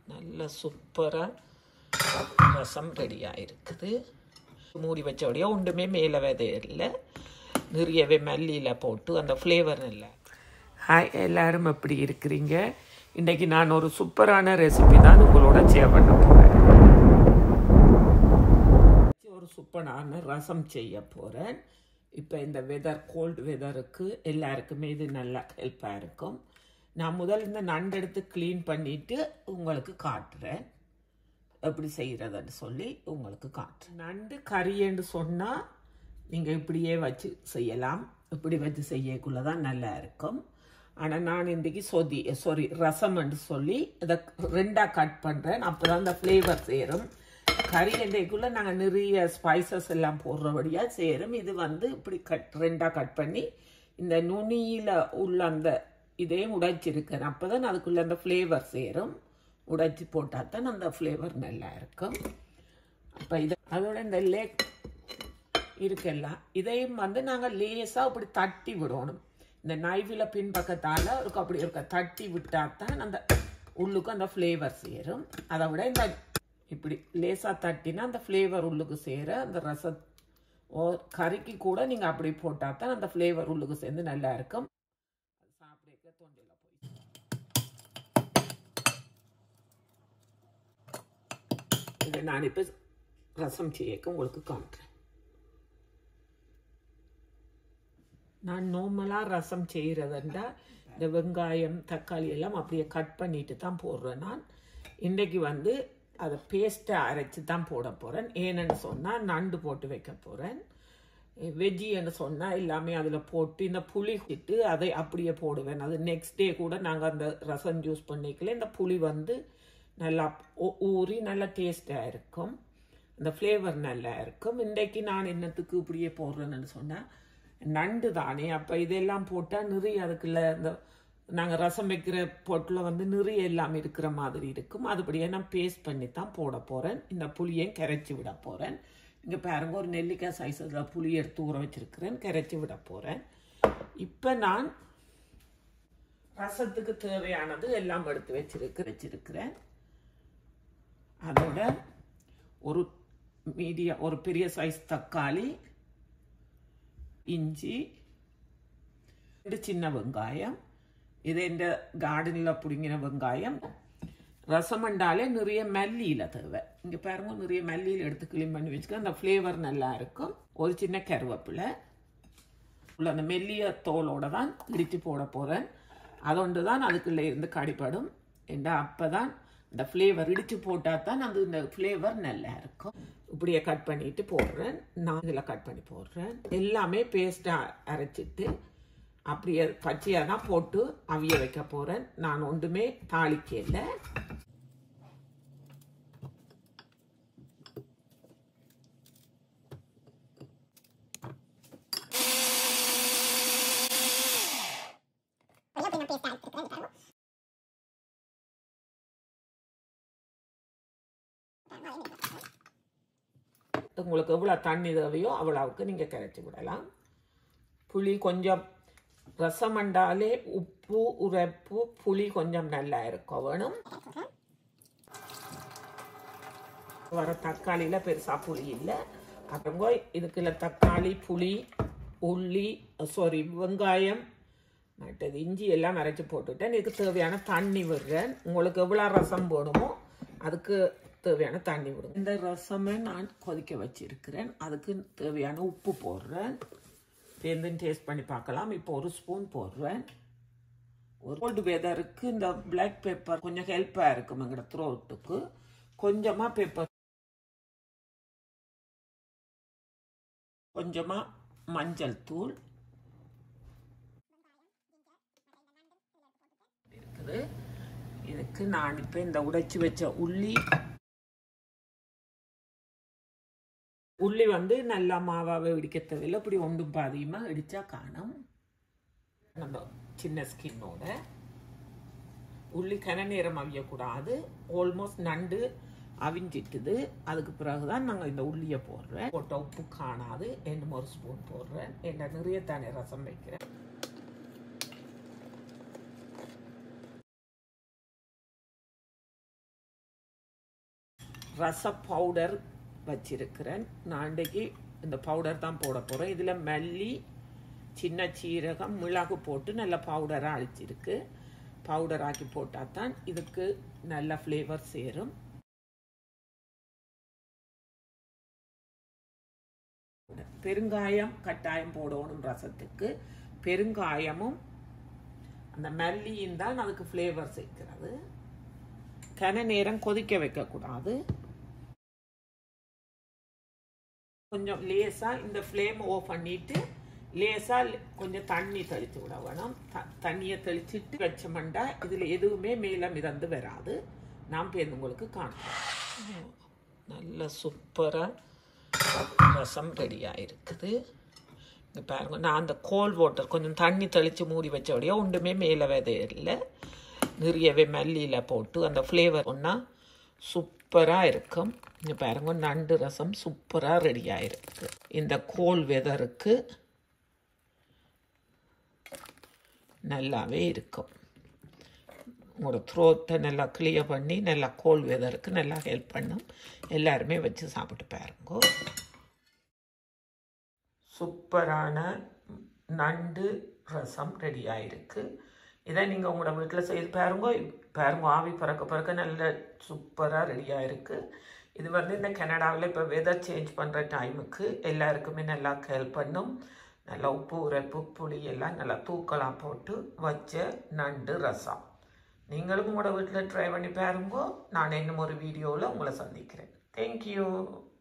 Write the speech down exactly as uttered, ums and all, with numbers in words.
நல்ல சூப்பராக ரசம் ரெடியாக இருக்குது. மூடி வச்சபடியே ஒன்றுமே மேலே விதை இல்லை, நிறையவே மல்லியில் போட்டு அந்த ஃப்ளேவர் இல்லை. ஹாய், எல்லோரும் எப்படி இருக்கிறீங்க? இன்றைக்கி நான் ஒரு சூப்பரான ரெசிபி தான் உங்களோட ஷேர் பண்ண போகிறேன். ஒரு சூப்பரான ரசம் செய்ய போகிறேன். இப்போ இந்த வெதர், கோல்டு வெதருக்கு எல்லாருக்குமே இது நல்லா ஹெல்ப்பாக இருக்கும். நான் முதல் இந்த நண்டு எடுத்து க்ளீன் பண்ணிவிட்டு உங்களுக்கு காட்டுறேன் எப்படி செய்கிறதுன்னு சொல்லி உங்களுக்கு காட்டுறேன். நண்டு கறின்னு சொன்னால் நீங்கள் இப்படியே வச்சு செய்யலாம். இப்படி வச்சு செய்யக்குள்ளே தான் நல்லா இருக்கும். ஆனால் நான் இன்றைக்கி சொதி சாரி ரசம்னு சொல்லி இதை ரெண்டாக கட் பண்ணுறேன். அப்போ தான் இந்த ஃப்ளேவர் சேரும். கறி எண்டைக்குள்ளே நாங்கள் நிறைய ஸ்பைசஸ் எல்லாம் போடுறபடியாக சேரும். இது வந்து இப்படி கட் ரெண்டாக கட் பண்ணி இந்த நுனியில் உள்ள அந்த இதையும் உடைச்சிருக்கேன். அப்போ தான் அதுக்குள்ளே அந்த ஃப்ளேவர் சேரும். உடைச்சி போட்டால் தான் அந்த ஃப்ளேவர் நல்லா இருக்கும். அப்போ இதை அதோட இந்த லேக் இருக்கெல்லாம் இதையும் வந்து நாங்கள் லேசாக இப்படி தட்டி விடணும். இந்த நைவில் பின்பக்கத்தால் இருக்கும் அப்படி இருக்க தட்டி விட்டால் தான் அந்த உள்ளுக்கு அந்த ஃப்ளேவர் சேரும். அதை விட இந்த இப்படி லேசாக தட்டினா அந்த ஃப்ளேவர் உள்ளுக்கு சேர அந்த ரச ஓ கறிக்கு கூட நீங்கள் அப்படி போட்டால் தான் அந்த ஃப்ளேவர் உள்ளுக்கு சேர்ந்து நல்லா இருக்கும். சாப்பிட தொண்டையில் போய் இதை நான் இப்போ ரசம் செய்யக்க உங்களுக்கு காட்டுறேன். நான் நார்மலாக ரசம் செய்கிறதுண்டா இந்த வெங்காயம் தக்காளி எல்லாம் அப்படியே கட் பண்ணிட்டு தான் போடுறேன். நான் இன்றைக்கு வந்து அதை பேஸ்ட்டாக அரைச்சி தான் போட போகிறேன். ஏன்னு சொன்னால் நண்டு போட்டு வைக்க போகிறேன். வெஜ்ஜின்னு சொன்னால் எல்லாமே அதில் போட்டு இந்த புளி விட்டு அதை அப்படியே போடுவேன். அது நெக்ஸ்ட் டே கூட நாங்கள் அந்த ரசம் யூஸ் பண்ணிக்கல. இந்த புளி வந்து நல்லா ஊறி நல்லா டேஸ்ட்டாக இருக்கும். அந்த ஃப்ளேவர் நல்லா இருக்கும். இன்றைக்கு நான் என்னத்துக்கு இப்படியே போடுறேன்னு சொன்னால் நண்டு தானே, அப்போ இதெல்லாம் போட்டால் நிறைய அதுக்குள்ள இந்த நாங்கள் ரசம் வைக்கிற பொட்டில் வந்து நிறைய எல்லாம் இருக்கிற மாதிரி இருக்கும். அதுபடியே நான் பேஸ்ட் பண்ணி தான் போட போகிறேன். இந்த புளியையும் கரைச்சி விட போகிறேன். இங்கே பாருங்க, ஒரு நெல்லிக்காய் சைஸில் புளி எடுத்து ஊற வச்சிருக்கிறேன், கரைச்சி விட போகிறேன். இப்போ நான் ரசத்துக்கு தேவையானது எல்லாம் எடுத்து வச்சிருக்க வச்சிருக்கிறேன். அதோட ஒரு மீடியம் ஒரு பெரிய சைஸ் தக்காளி, இஞ்சி, ரெண்டு சின்ன வெங்காயம், இது இந்த கார்டனில் பிடிங்கின வெங்காயம். ரசமண்டாலே நிறைய மல்லியில் தேவை. இங்கே பாருங்க, நிறைய மல்லியில் எடுத்து கிளீன் பண்ணி வச்சுக்க, அந்த ஃப்ளேவர் நல்லா இருக்கும். ஒரு சின்ன கருவேப்பிலை உள்ள அந்த மெல்லிய தோலோட தான் இடித்து போட போகிறேன். அதொன்று தான் அதுக்குள்ளே இருந்து கடிப்படும். ஏண்டா அப்போ தான் இந்த ஃப்ளேவர் இடித்து போட்டால் தான் அது இந்த ஃப்ளேவர் நல்லா இருக்கும். இப்படியே கட் பண்ணிட்டு போடுறேன். நான் இதில் கட் பண்ணி போடுறேன். எல்லாமே பேஸ்ட்டாக அரைச்சிட்டு அப்படியே பச்சையாக தான் போட்டு அவிய வைக்க போகிறேன். நான் ஒன்றுமே தாளிக்கல. உங்களுக்கு எவ்வளோ தண்ணி தேவையோ அவ்வளவுக்கு நீங்கள் கரைச்சி விடலாம். புளி கொஞ்சம் ரசம் அண்டாலே உப்பு உரைப்பு புளி கொஞ்சம் நல்லா இருக்கும் வேணும். வர தக்காளியில் பெருசாக புளி இல்லை. அப்புறம் இதுக்குள்ள தக்காளி, புளி, உள்ளி சாரி வெங்காயம், மற்றது இஞ்சி எல்லாம் அரைச்சி போட்டுவிட்டேன். இதுக்கு தேவையான தண்ணி விடுறேன். உங்களுக்கு எவ்வளோ ரசம் வேணுமோ அதுக்கு தேவையான தண்ணி விடுங்க. இந்த ரசமே நான் கொதிக்க வச்சிருக்கிறேன். அதுக்கு தேவையான உப்பு போடுறேன். சேர்ந்து டேஸ்ட் பண்ணி பார்க்கலாம். இப்போ ஒரு ஸ்பூன் போடுறேன். ஒரு கோல்டு வெதருக்கு இந்த பிளாக் பெப்பர் கொஞ்சம் ஹெல்ப்பாக இருக்கும் எங்களோட த்ரோட்டுக்கு. கொஞ்சமாக பெப்பர், கொஞ்சமாக மஞ்சள் தூள் இருக்குது. இதுக்கு நான் இப்போ இந்த உடைச்சி வச்ச உள்ளி உள்ளி வந்து நல்லா மாவாவை இடிக்க தேவையில்லை. இப்படி ஒன்றும் பாதியமாக இடித்தா காணும். நம்ம சின்ன ஸ்கின்னோட உள்ளி கன நேரம் அவியக்கூடாது. ஆல்மோஸ்ட் நண்டு அவிஞ்சிட்டுது. அதுக்கு பிறகுதான் நாங்கள் இந்த உள்ளியை போடுறேன். போட்ட உப்பு காணாது. ரெண்டு ஒரு ஸ்பூன் போடுறேன். என்ன நிறைய தானே ரசம் வைக்கிறேன். ரச பவுடர் வச்சிருக்கிறேன். நான் இன்றைக்கு இந்த பவுடர் தான் போட போகிறேன். இதில் மல்லி, சின்ன சீரகம், மிளகு போட்டு நல்ல பவுடராக அடிச்சிருக்கு. பவுடர் ஆக்கி போட்டால் தான் இதுக்கு நல்ல ஃப்ளேவர் சேரும். பெருங்காயம் கட்டாயம் போடணும் ரசத்துக்கு. பெருங்காயமும் அந்த மல்லியும் தான் அதுக்கு ஃப்ளேவர் சேர்க்கிறது. கன நேரம் கொதிக்க வைக்கக்கூடாது. கொஞ்சம் லேசாக இந்த ஃப்ளேம் ஆஃப் பண்ணிட்டு லேசாக கொஞ்சம் தண்ணி தெளித்து விட வேணும். த தண்ணியை தெளிச்சுட்டு வச்சோம்னா இதில் எதுவுமே மேலே மிதந்து வராது. நான் பேருந்து உங்களுக்கு காணுறேன். நல்ல சூப்பராக ரசம் ரெடியாக இருக்குது. இங்கே பாருங்க, நான் அந்த கோல்ட் வாட்டர் கொஞ்சம் தண்ணி தெளித்து மூடி வச்சபடியே ஒன்றுமே மேலே விதையில்லை. நிறையவே மல்லியில் போட்டு அந்த ஃப்ளேவர் ஒன்றா சூப்பராக இருக்கும். இங்கே பாருங்க, நண்டு ரசம் சூப்பராக ரெடியாக இருக்குது. இந்த கோல் வெதருக்கு நல்லாவே இருக்கும். உங்களோட த்ரோட்டை நல்லா கிளியர் பண்ணி நல்லா கோல் வெதருக்கு நல்லா ஹெல்ப் பண்ணும். எல்லாருமே வச்சு சாப்பிட்டு பாருங்க. சூப்பரான நண்டு ரசம் ரெடியாக இருக்குது. இதை நீங்கள் உங்களோட வீட்டில் செய்து பாருங்க. பாருங்க, ஆவி பறக்க பறக்க நல்ல சூப்பராக ரெடியாக இருக்குது. இது வந்து இந்த கனடாவில் இப்போ வெதர் சேஞ்ச் பண்ணுற டைமுக்கு எல்லாருக்குமே நல்லா ஹெல்ப் பண்ணும். நல்லா உப்பு, உரைப்பு, புளி எல்லாம் நல்லா தூக்கலாக போட்டு வச்ச நண்டு ரசம். நீங்களும் உங்களோட வீட்டில் ட்ரை பண்ணி பாருங்க. நான் இன்னும் ஒரு வீடியோவில் உங்களை சந்திக்கிறேன். தேங்க்யூ.